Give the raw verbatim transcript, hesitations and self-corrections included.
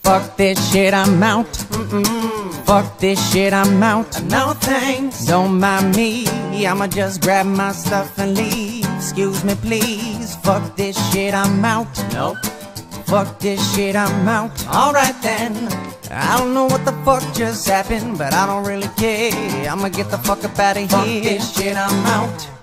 Fuck this shit, I'm out. Mm-mm. Fuck this shit, I'm out. No thanks. Don't mind me, I'ma just grab my stuff and leave. Excuse me please. Fuck this shit, I'm out. Nope. Fuck this shit, I'm out. Alright then. I don't know what the fuck just happened, but I don't really care. I'ma get the fuck up out of here. Fuck this shit, I'm out.